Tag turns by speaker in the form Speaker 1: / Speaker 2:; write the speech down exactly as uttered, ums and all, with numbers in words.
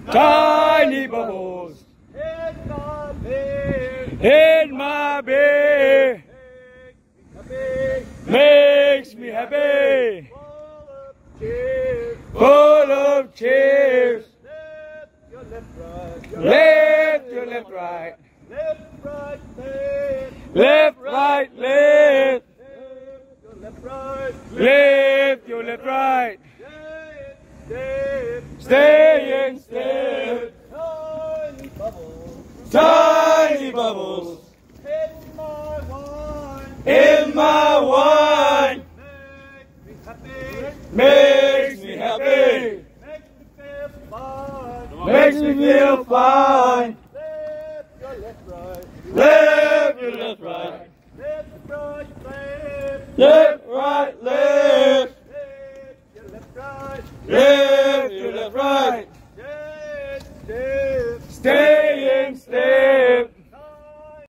Speaker 1: Tiny bubbles in my beer makes me happy. Full of cheers. Left your left right. Left right left. Left right left. Left your left right. Stay in step. Tiny bubbles. Tiny bubbles. In my wine. In my wine. Makes me happy. Makes me feel fine. Makes me feel fine. Left your left right. Left your left right. Left right left. Left right left. Left your left right. Left your left right. Stay in step.